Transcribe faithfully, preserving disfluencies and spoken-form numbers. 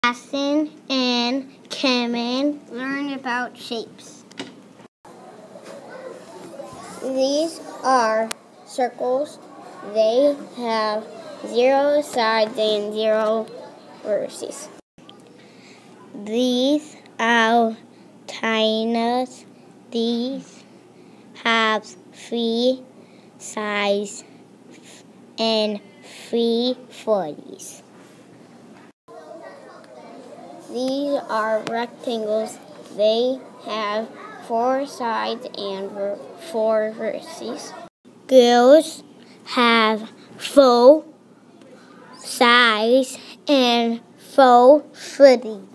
Lesson and Cameron learn about shapes. These are circles. They have zero sides and zero vertices. These are triangles. These have three sides and three vertices. These are rectangles. They have four sides and ver four vertices. Girls have four sides and four vertices.